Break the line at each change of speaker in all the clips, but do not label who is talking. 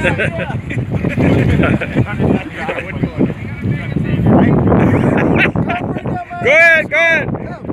Go ahead, go ahead.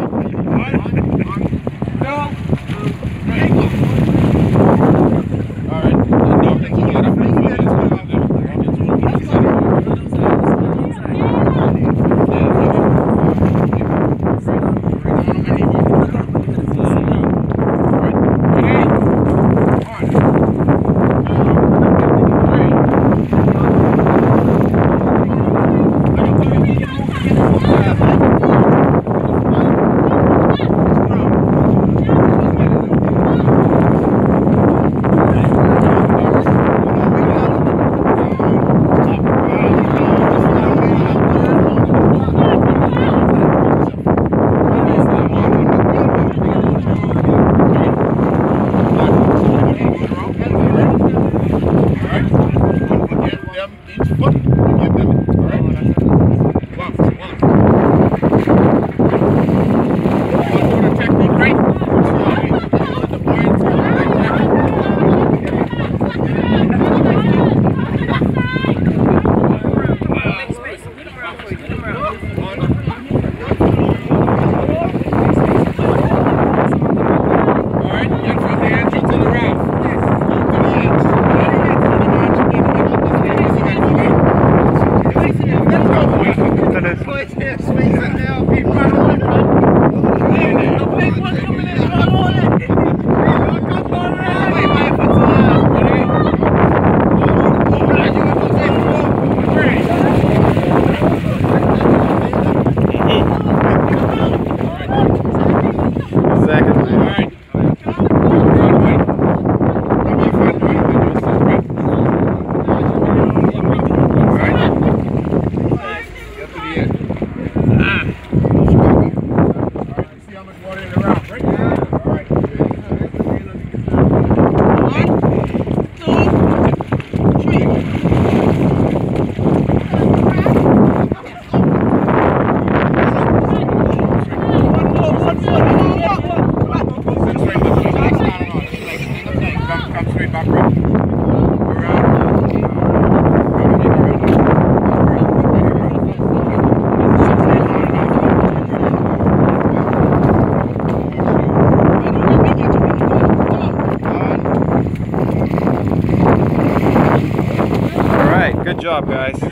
Good job, guys. Right.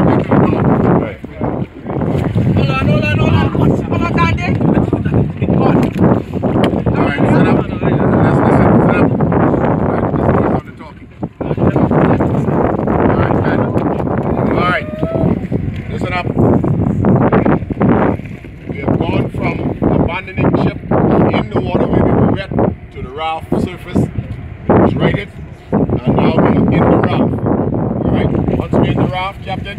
Hold on.
All right, set up. All right, listen up. We have gone from abandoning ship in the water where we were wet to the raft surface, righted, and now we're in the raft. All right, once we're in the raft, Captain.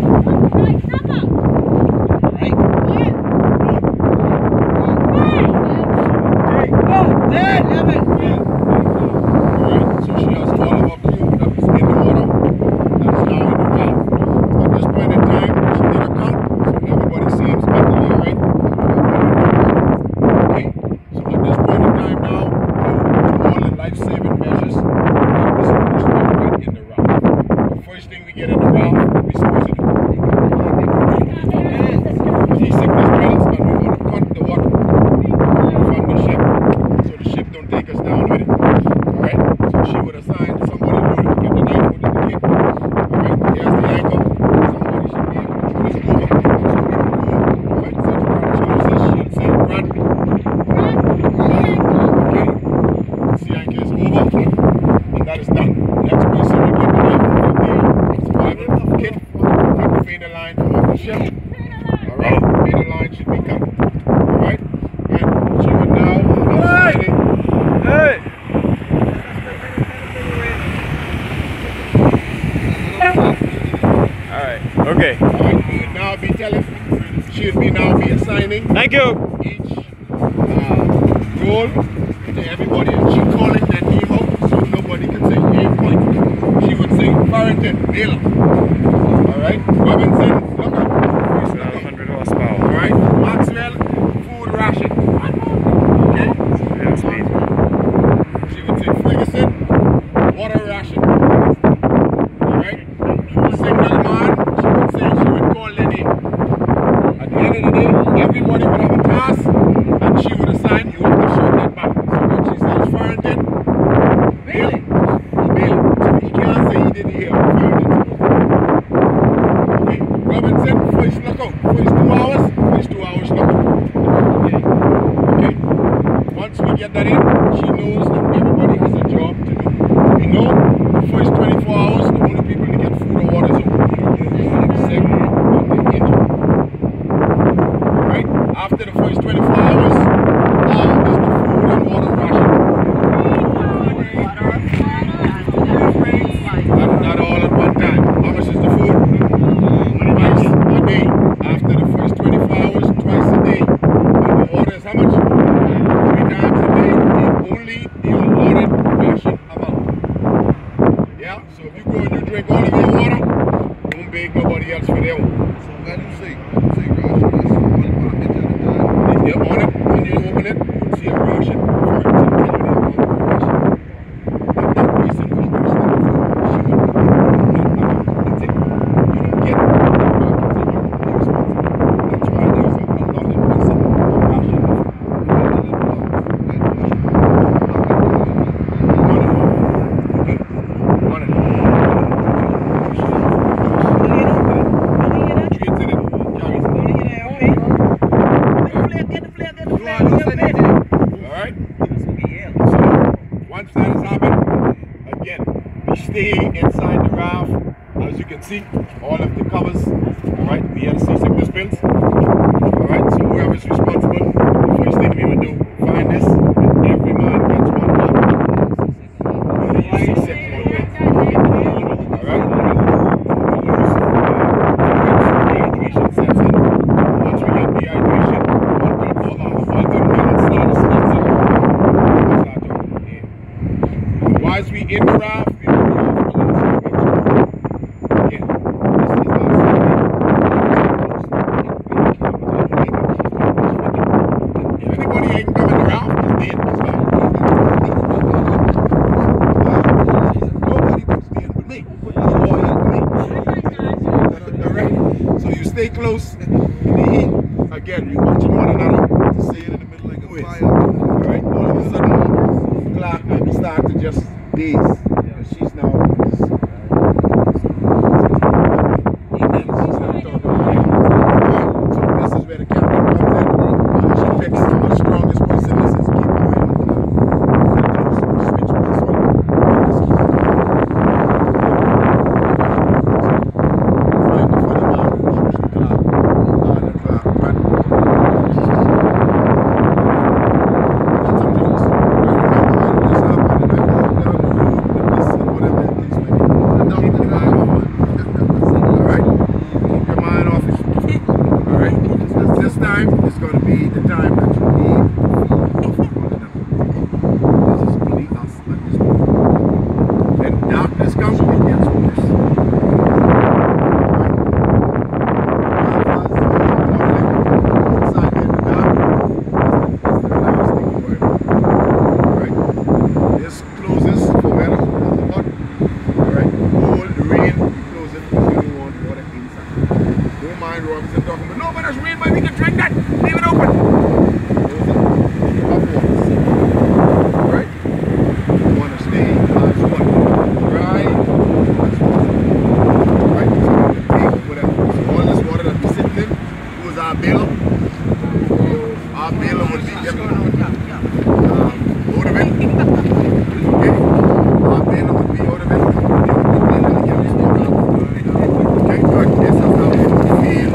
Okay.
We would now be telling, should we now be assigning
thank you
each role to everybody, and she call it their name out so nobody can say A point. She would say Farrington, Baylor. Alright, Robinson, look up.
100 horsepower.
Alright, Maxwell, food ration. Okay?
Speed.
She would say Ferguson, water ration. go and you drink all of your water, don't beg nobody else for their own.
So when you say ration, that's one package at a time.
If you're on it, when you open it, you'll see a ration for it to tell you the amount of ration. If that person was ration before, she would be given that's it. You don't get it back until you're responsible. That's why there's a lot of person ration before. Stay inside the raft. As you can see, all of the covers, alright, we had seasickness pills. Alright, so whoever's responsible, the first thing we would do, find this, and every man gets one drop. Seasick pills. Alright? Dehydration sets in. Once we get dehydration, whilst we in the raft, stay close in the heat. Again, we watching one another to see it in the middle like a fire. Alright, all of a sudden, Clark maybe start to just daze. She's now so this is where the captain comes in. She picks the strongest person. This is keep eye on the switch with this one. It's going to be the time that you need to feed one another. This is only us at this point. When darkness comes, it gets worse. Outside in the dark, that's the last thing you worry about. Alright? This closes for weather on the hot. Alright? Cold, rain, we close it because we don't want water inside. Don't mind Robinson talking, but no, but there's rain, but we can drink that. Leave it open. Alright? You want to stay as one. Dry as one. Alright? So you can take whatever. So all this water that we sit in was our baler. Our baler would be out of it. Okay? Our baler would be out of it. Okay, good. This is how it feels.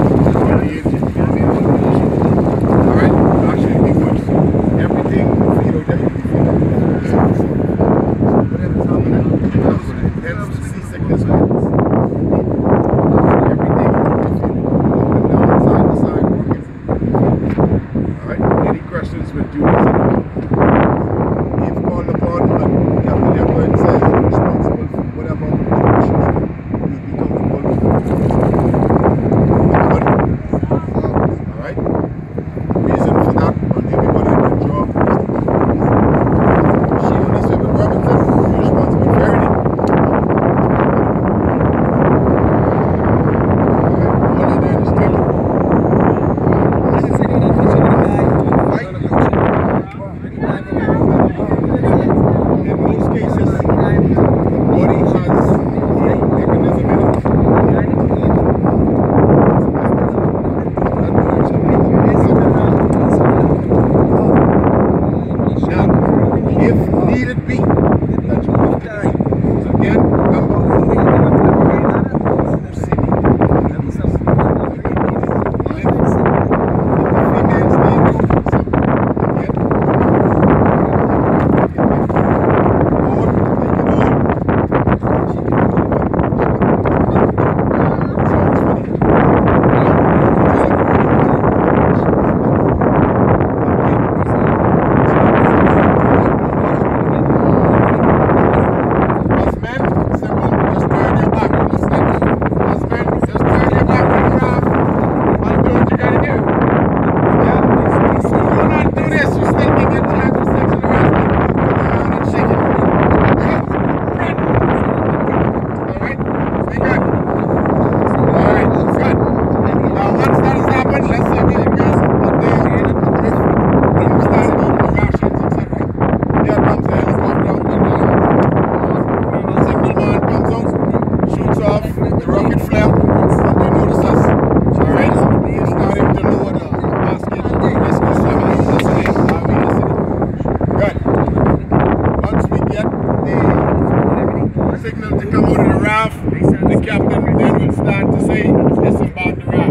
Alright? Actually, be worse. Everything you feel that you feel. Whatever's happening, hence the seasickness happens. Everything you feel. Up and down, side to side, working. Alright? Any questions with duties? If called upon, Captain Edward says you're responsible for whatever you be comfortable with. Alright? Reason for that, and everybody in the job. She only said with Robinson, you're responsible for everything. All you're doing is drinking. In most cases, body has a mechanism in it. Now, if needed be, that you have to die. So again, remember, signal to come out of the raft, the captain then will start to say, disembark the raft.